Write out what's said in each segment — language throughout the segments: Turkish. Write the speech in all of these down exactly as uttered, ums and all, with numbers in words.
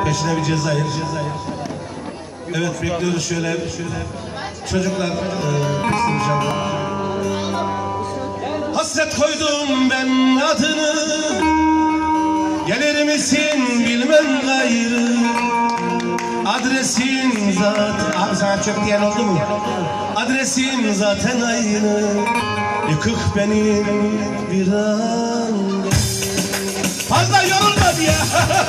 peşine bir Cezayir. Evet, bekliyoruz şöyle. Çocuklar kıstıracağım. Hasret koydum ben adını, gelir misin bilmem gayrı. Adresin zaten... Abi sana çok diyen oldu mu? Adresin zaten aynı. Yıkık benim bir an. Fazla yorulmadı ya.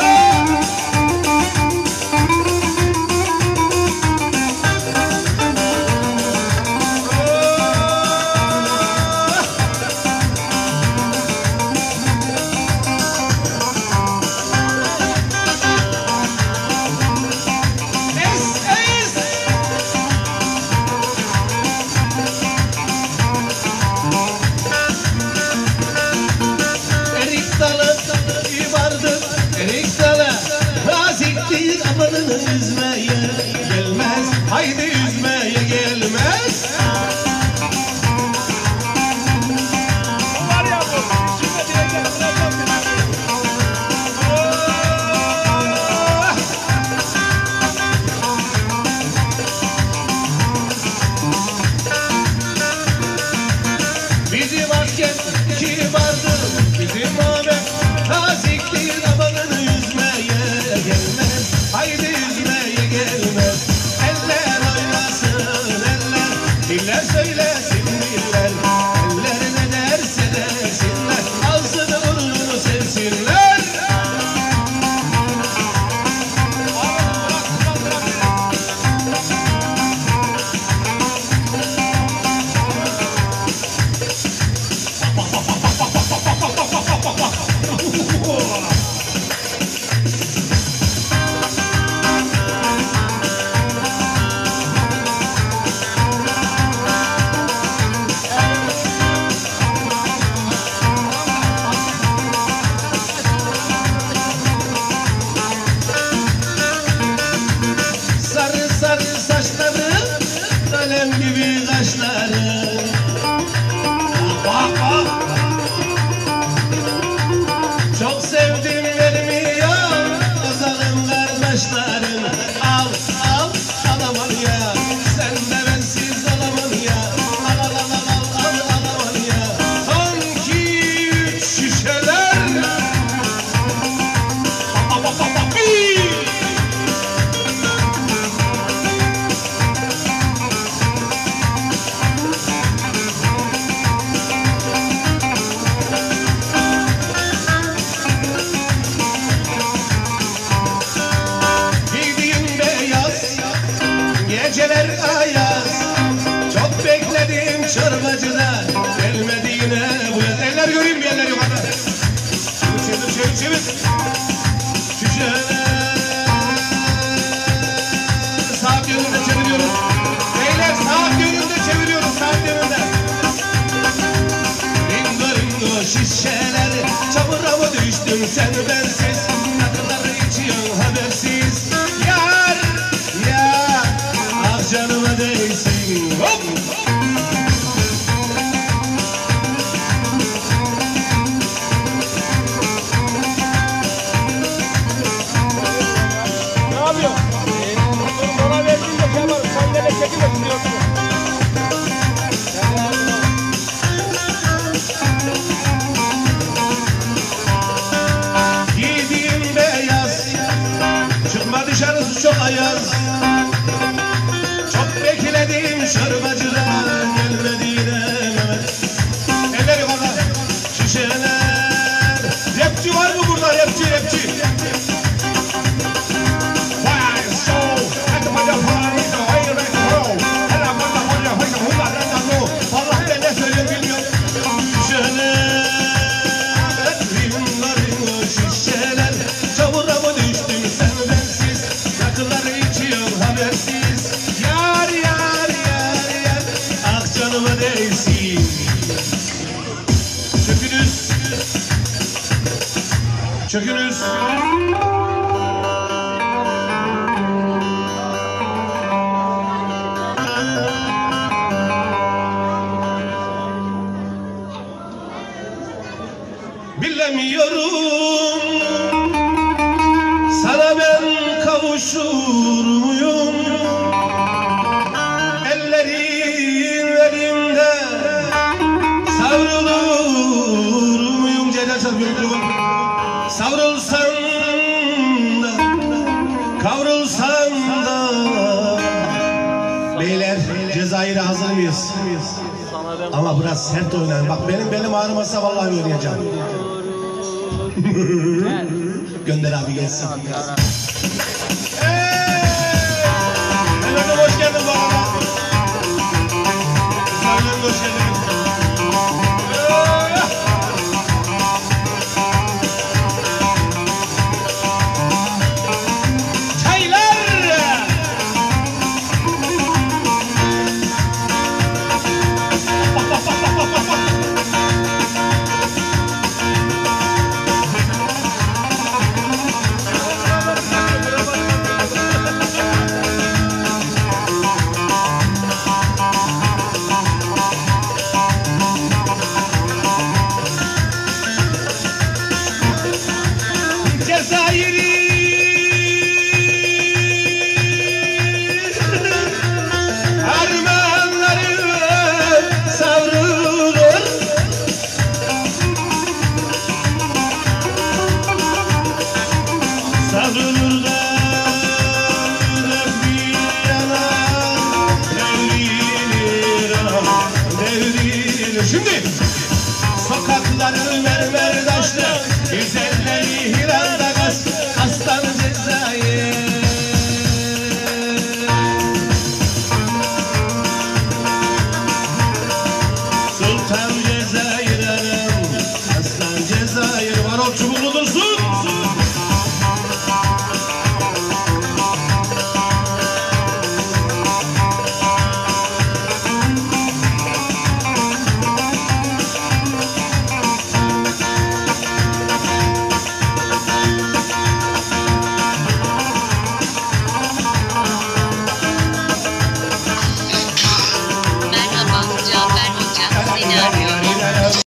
Üzmeye gelmez, haydi üzmeye gelmez. Var ya bu, şimdi diyecek bırakacağım seni. Bizim asker kibardı, bizim Ahmet naziktir, amanın üzmeye gelmez. Haydi üzmeye gelmez. Eller oynasın eller, diller söylesin diller. Eller ne derse desinler, ağzını burnunu sevsinler. Kalem gibi kaşları, bak bak, çok sevdim vermiyor azalım kardeşlerim. Al al alamam ya, sen de bensiz alamam ya. Al al al al al alamam ya. Son iki üç şişeler. Bak bak bak bak. Geceler ayaz, çok bekledim çorbacıda, gelmedi yine bu yaz. Eller göreyim mi, eller yukarıda? Çevir çevir çevir. Şişeler saat yönünde çeviriyoruz. Beyler saat yönünde çeviriyoruz, saat yönünde. Ringo ringo şişeler, çamura mı düştün sen bensiz? Takıları içiyorsun habersiz. Yar yar canıma değsin. Hop! Ne yapıyorsun? Ee, bana verdin de Kemal, sen de çekip etmiyorsun. Giydiğim beyaz, çıkma dışarısı çok ayaz. Bekledim şörbacıda, gelmedi yine Mehmet. Eller yukarıda, şişeler. Rapçi var mı burada, rapçi rapçi? Allah ben ne söylüyorum bilmiyorum. Şişeler, rimler şişeler. Çamura mı düştün sen bensiz? Rakıları içiyorum habersiz. Yar yar yar yar, ah canıma değsin. Çökünüz, çökünüz. Bilemiyorum sana ben konuşur muyum? Ellerin elimde savrulur muyum? Ceylan çalıyorum. Savrulsam da, kavrulsam da. Beyler, Cezayir'e hazır mıyız? Ama biraz sert oynayın. Bak benim belim ağrımasa vallahi oynayacağım. Gönder abi gelsin. Hey! Efendim hoş geldin bu arada. Efendim hoş geldin. Şimdi sokakları